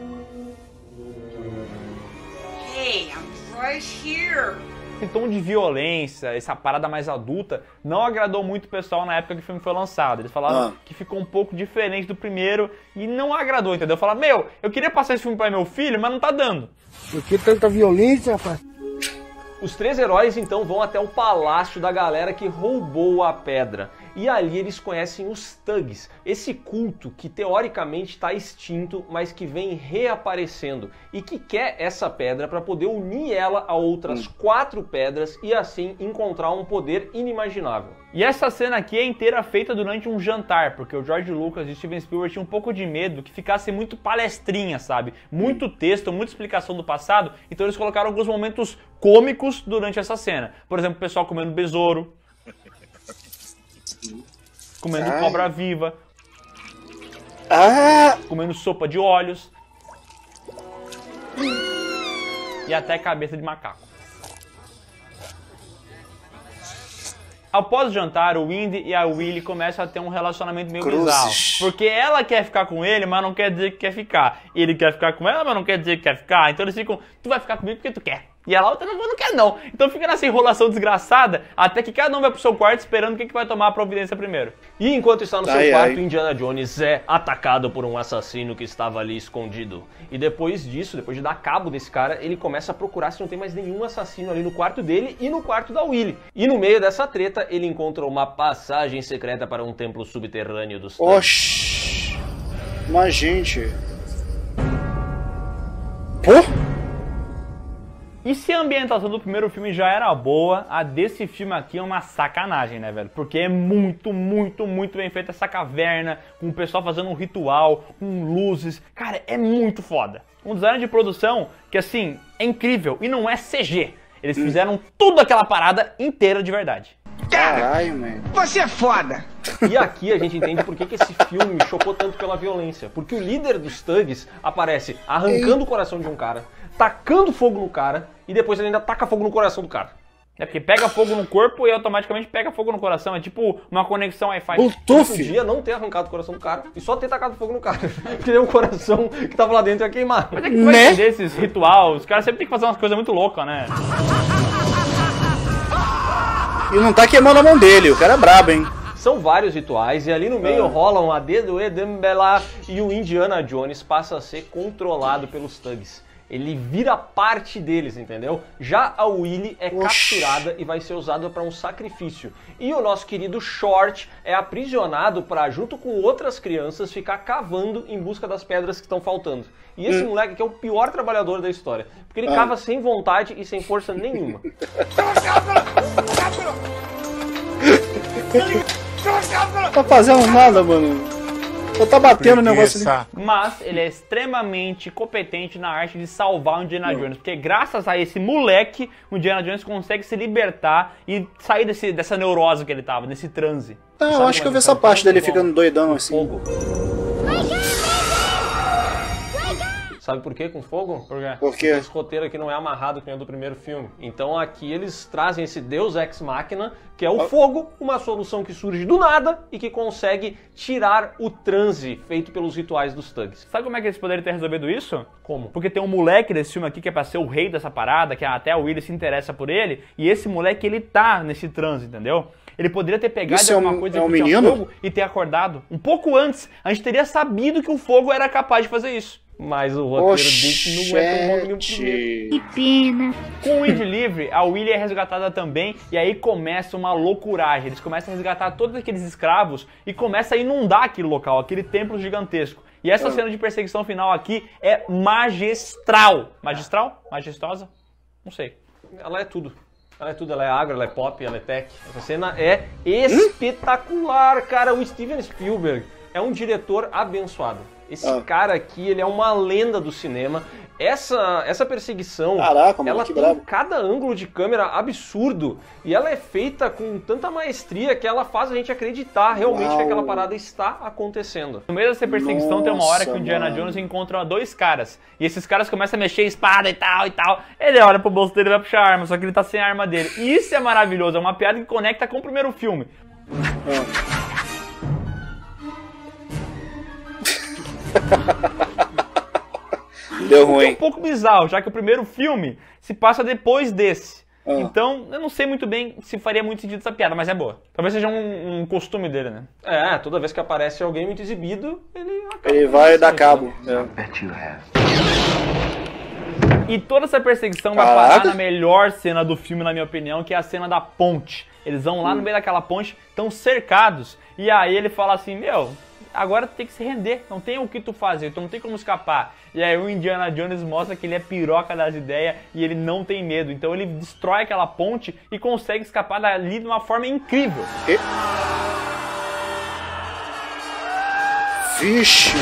Speaker 20: Hey, I'm right here.
Speaker 2: Esse tom de violência, essa parada mais adulta, não agradou muito o pessoal na época que o filme foi lançado. Eles falaram ah. que ficou um pouco diferente do primeiro e não agradou, entendeu? Falaram, meu, eu queria passar esse filme pra meu filho, mas não tá dando.
Speaker 12: Por que tanta violência, rapaz?
Speaker 4: Os três heróis então vão até o palácio da galera que roubou a pedra. E ali eles conhecem os Thugs, esse culto que teoricamente está extinto, mas que vem reaparecendo e que quer essa pedra para poder unir ela a outras hum. quatro pedras e assim encontrar um poder inimaginável.
Speaker 2: E essa cena aqui é inteira feita durante um jantar, porque o George Lucas e Steven Spielberg tinham um pouco de medo que ficasse muito palestrinha, sabe? Muito texto, muita explicação do passado, então eles colocaram alguns momentos cômicos durante essa cena. Por exemplo, o pessoal comendo besouro, comendo Ai. cobra viva,
Speaker 1: ah.
Speaker 2: comendo sopa de olhos e até cabeça de macaco. Após o jantar, o Indy e a Willy começam a ter um relacionamento meio
Speaker 1: Cruzes.
Speaker 2: bizarro. Porque ela quer ficar com ele, mas não quer dizer que quer ficar. Ele quer ficar com ela, mas não quer dizer que quer ficar. Então eles ficam, tu vai ficar comigo porque tu quer. E ela outra não quer não. Então fica nessa enrolação desgraçada, até que cada um vai pro seu quarto esperando quem que vai tomar a providência primeiro.
Speaker 4: E enquanto está no seu
Speaker 1: ai,
Speaker 4: quarto,
Speaker 1: ai.
Speaker 4: Indiana Jones é atacado por um assassino que estava ali escondido. E depois disso, depois de dar cabo desse cara, ele começa a procurar se não tem mais nenhum assassino ali no quarto dele e no quarto da Willy. E no meio dessa treta, ele encontra uma passagem secreta para um templo subterrâneo dos Thugs.
Speaker 1: Oxi. Mas gente... Pô?
Speaker 2: E se a ambientação do primeiro filme já era boa, a desse filme aqui é uma sacanagem, né, velho? Porque é muito, muito, muito bem feita essa caverna, com o pessoal fazendo um ritual, com luzes. Cara, é muito foda. Um design de produção que, assim, é incrível e não é C G. Eles fizeram tudo aquela parada inteira de verdade.
Speaker 1: Caralho, mano.
Speaker 12: Você é foda!
Speaker 4: E aqui a gente entende por que, que esse filme me chocou tanto pela violência. Porque o líder dos Thugs aparece arrancando Ei. o coração de um cara, tacando fogo no cara e depois ele ainda taca fogo no coração do cara.
Speaker 2: É porque pega fogo no corpo e automaticamente pega fogo no coração. É tipo uma conexão Wi-Fi.
Speaker 4: Ele podia não ter arrancado o coração do cara e só ter tacado fogo no cara. Porque o coração que tava lá dentro ia queimar.
Speaker 2: Mas é que tu vai né? entender esses rituais. Os caras sempre tem que fazer umas coisas muito loucas, né?
Speaker 1: E não tá queimando a mão dele. O cara é brabo, hein?
Speaker 4: São vários rituais e ali no meio ah. rola um Adedo Edembela e o Indiana Jones passa a ser controlado pelos Thugs. Ele vira parte deles, entendeu? Já a Willy é Oxi. capturada e vai ser usada para um sacrifício. E o nosso querido Short é aprisionado para, junto com outras crianças, ficar cavando em busca das pedras que estão faltando. E esse hum. moleque aqui é o pior trabalhar da história, porque ele ah. cava sem vontade e sem força nenhuma.
Speaker 1: Não tá fazendo nada, mano. Só tá batendo o negócio ali.
Speaker 2: Mas ele é extremamente competente na arte de salvar o Indiana Jones. Porque graças a esse moleque, o Indiana Jones consegue se libertar e sair desse, dessa neurose que ele tava, desse transe.
Speaker 1: Tá, eu acho que eu vi essa parte dele ficando doidão assim.
Speaker 4: Fogo. Sabe por quê com fogo?
Speaker 2: Por quê?
Speaker 1: Por quê?
Speaker 4: Esse roteiro aqui não é amarrado que nem o do primeiro filme. Então aqui eles trazem esse Deus Ex Machina, que é o fogo, uma solução que surge do nada e que consegue tirar o transe feito pelos rituais dos thugs.
Speaker 2: Sabe como é que eles poderiam ter resolvido isso?
Speaker 4: Como?
Speaker 2: Porque tem um moleque desse filme aqui que é pra ser o rei dessa parada, que até o Willie se interessa por ele, e esse moleque, ele tá nesse transe, entendeu? Ele poderia ter pegado
Speaker 1: Isso
Speaker 2: alguma
Speaker 1: é um,
Speaker 2: coisa
Speaker 1: é um
Speaker 2: que tinha
Speaker 1: menino?
Speaker 2: fogo e ter acordado. Um pouco antes, a gente teria sabido que o fogo era capaz de fazer isso.
Speaker 4: Mas o roteiro dele não é tão bom que nem o primeiro.
Speaker 17: Que pena.
Speaker 2: Com o Wind Livre, a Willie é resgatada também, e aí começa uma loucuragem. Eles começam a resgatar todos aqueles escravos e começa a inundar aquele local, aquele templo gigantesco. E essa cena de perseguição final aqui é magistral. Magistral? Majestosa? Não sei.
Speaker 4: Ela é tudo. Ela é tudo, ela é agro, ela é pop, ela é tech. Essa cena é espetacular, cara. O Steven Spielberg é um diretor abençoado. Esse ah. cara aqui, ele é uma lenda do cinema. Essa, essa perseguição,
Speaker 1: Caraca, mano,
Speaker 4: ela
Speaker 1: que
Speaker 4: tem
Speaker 1: brabo.
Speaker 4: cada ângulo de câmera absurdo. E ela é feita com tanta maestria que ela faz a gente acreditar realmente
Speaker 1: Uau.
Speaker 4: que aquela parada está acontecendo.
Speaker 2: No meio dessa perseguição
Speaker 1: Nossa,
Speaker 2: tem uma hora que o Indiana
Speaker 1: mano.
Speaker 2: Jones encontra dois caras. E esses caras começam a mexer a espada e tal e tal. Ele olha pro bolso dele e vai puxar a arma, só que ele tá sem a arma dele. E isso é maravilhoso, é uma piada que conecta com o primeiro filme.
Speaker 1: Deu ruim.
Speaker 2: É um pouco bizarro, já que o primeiro filme se passa depois desse.
Speaker 1: Ah.
Speaker 2: Então, eu não sei muito bem se faria muito sentido essa piada, mas é boa. Talvez seja um, um costume dele, né?
Speaker 4: É, toda vez que aparece alguém muito exibido, ele acaba.
Speaker 1: Ele vai dar cabo.
Speaker 2: É. E toda essa perseguição vai
Speaker 1: Caraca.
Speaker 2: parar na melhor cena do filme, na minha opinião, que é a cena da ponte. Eles vão lá
Speaker 1: hum.
Speaker 2: no meio daquela ponte, estão cercados, e aí ele fala assim, meu, agora tu tem que se render, não tem o que tu fazer, tu não tem como escapar. E aí o Indiana Jones mostra que ele é piroca das ideias e ele não tem medo. Então ele destrói aquela ponte e consegue escapar dali de uma forma incrível.
Speaker 1: E... Vixe!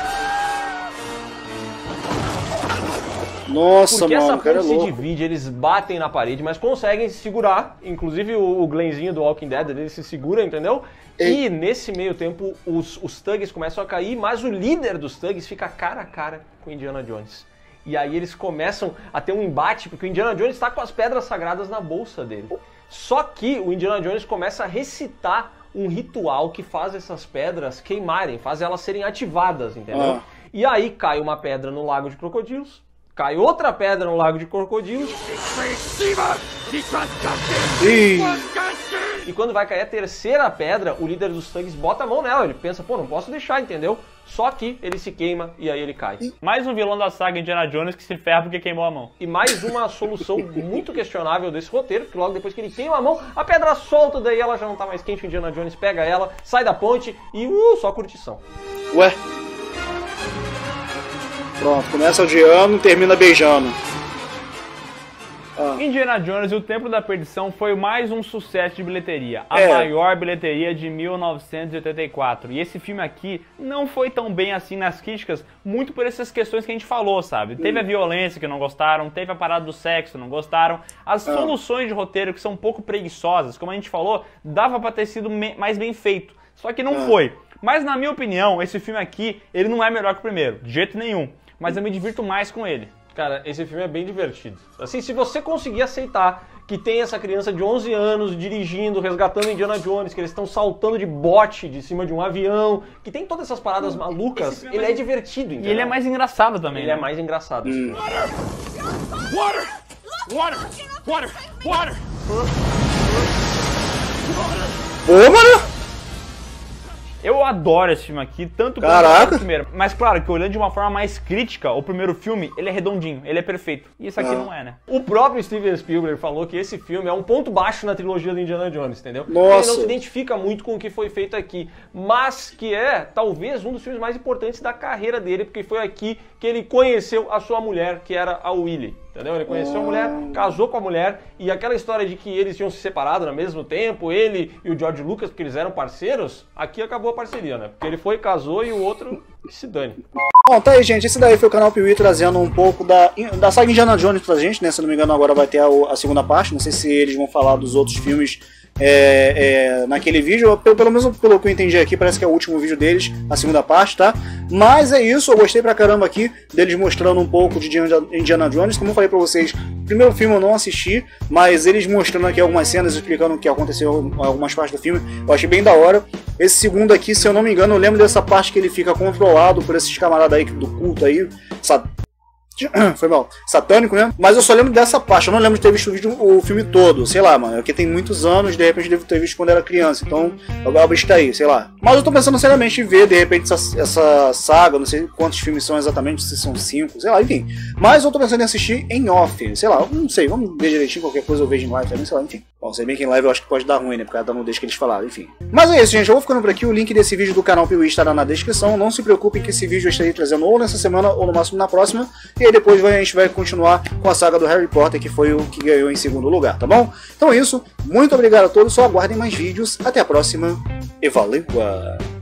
Speaker 1: Nossa,
Speaker 4: Porque
Speaker 1: mano,
Speaker 4: essa
Speaker 1: o cara é
Speaker 4: ponte se
Speaker 1: louco.
Speaker 4: divide, eles batem na parede, mas conseguem se segurar. Inclusive o, o Glennzinho do Walking Dead, ele se segura, entendeu? E nesse meio tempo, os, os thugs começam a cair, mas o líder dos thugs fica cara a cara com o Indiana Jones. E aí eles começam a ter um embate, porque o Indiana Jones está com as pedras sagradas na bolsa dele. Só que o Indiana Jones começa a recitar um ritual que faz essas pedras queimarem, faz elas serem ativadas, entendeu?
Speaker 1: Ah.
Speaker 4: E aí cai uma pedra no Lago de Crocodilos, cai outra pedra no Lago de Crocodilos.
Speaker 1: Ih.
Speaker 4: E quando vai cair a terceira pedra, o líder dos thugs bota a mão nela. Ele pensa, pô, não posso deixar, entendeu? Só que ele se queima e aí ele cai.
Speaker 2: Mais um vilão da saga Indiana Jones que se ferra porque queimou a mão.
Speaker 4: E mais uma solução muito questionável desse roteiro, porque logo depois que ele queima a mão, a pedra solta, daí ela já não tá mais quente, o Indiana Jones pega ela, sai da ponte e uh, só curtição.
Speaker 1: Ué? Pronto, começa odiando e termina beijando. Ah.
Speaker 2: Indiana Jones e o Templo da Perdição foi mais um sucesso de bilheteria. A
Speaker 1: É.
Speaker 2: maior bilheteria de mil novecentos e oitenta e quatro. E esse filme aqui não foi tão bem assim nas críticas, muito por essas questões que a gente falou, sabe? Teve a violência que não gostaram, teve a parada do sexo que não gostaram. As
Speaker 1: Ah.
Speaker 2: soluções de roteiro que são um pouco preguiçosas, como a gente falou, dava pra ter sido me- mais bem feito. Só que não
Speaker 1: Ah.
Speaker 2: foi. Mas na minha opinião, esse filme aqui, ele não é melhor que o primeiro, de jeito nenhum. Mas eu me divirto mais com ele.
Speaker 4: Cara, esse filme é bem divertido. Assim, se você conseguir aceitar que tem essa criança de onze anos dirigindo, resgatando Indiana Jones, que eles estão saltando de bote de cima de um avião, que tem todas essas paradas malucas, ele é divertido, entendeu?
Speaker 2: E ele é mais engraçado também.
Speaker 4: Ele
Speaker 2: né?
Speaker 4: é mais engraçado. esse filme.
Speaker 3: Water! Water! Water! Water!
Speaker 1: Ô, mano!
Speaker 2: Eu adoro esse filme aqui, tanto
Speaker 1: Caraca.
Speaker 2: quanto o primeiro. Mas claro, que olhando de uma forma mais crítica, o primeiro filme, ele é redondinho, ele é perfeito. E isso aqui
Speaker 1: Ah.
Speaker 2: não é, né?
Speaker 4: O próprio Steven Spielberg falou que esse filme é um ponto baixo na trilogia do Indiana Jones, entendeu?
Speaker 1: Nossa.
Speaker 4: Ele não se identifica muito com o que foi feito aqui, mas que é, talvez, um dos filmes mais importantes da carreira dele, porque foi aqui que ele conheceu a sua mulher, que era a Willie, entendeu? Ele conheceu a mulher, casou com a mulher, e aquela história de que eles tinham se separado no mesmo tempo, ele e o George Lucas, porque eles eram parceiros, aqui acabou a parceria, né? Porque ele foi, casou, e o outro se dane.
Speaker 1: Bom, tá aí, gente. Esse daí foi o canal Piuí trazendo um pouco da, da saga Indiana Jones pra gente, né? Se eu não me engano, agora vai ter a, a segunda parte. Não sei se eles vão falar dos outros filmes é, é, naquele vídeo, pelo, pelo menos pelo que eu entendi aqui, parece que é o último vídeo deles, a segunda parte, tá? Mas é isso, eu gostei pra caramba aqui deles mostrando um pouco de Indiana Jones. Como eu falei pra vocês, o primeiro filme eu não assisti, mas eles mostrando aqui algumas cenas, explicando o que aconteceu em algumas partes do filme, eu achei bem da hora. Esse segundo aqui, se eu não me engano, eu lembro dessa parte que ele fica controlado por esses camaradas aí do culto aí, sabe? Foi mal, satânico, né? Mas eu só lembro dessa parte, eu não lembro de ter visto o, vídeo, o filme todo, sei lá, mano. Porque tem muitos anos, de repente devo ter visto quando era criança, então o bicho tá aí, sei lá. Mas eu tô pensando seriamente em ver, de repente, essa, essa saga, não sei quantos filmes são exatamente, se são cinco, sei lá, enfim. Mas eu tô pensando em assistir em off, sei lá, não sei, vamos ver direitinho, qualquer coisa eu vejo em live também, sei lá, enfim. Bom, sei bem que em live eu acho que pode dar ruim, né, por causa da nudez que eles falaram, enfim. Mas é isso, gente, eu vou ficando por aqui, o link desse vídeo do canal Piuí estará na descrição. Não se preocupem que esse vídeo eu estarei trazendo ou nessa semana ou no máximo na próxima, e aí depois a gente vai continuar com a saga do Harry Potter, que foi o que ganhou em segundo lugar, tá bom? Então é isso, muito obrigado a todos, só aguardem mais vídeos, até a próxima e valeu!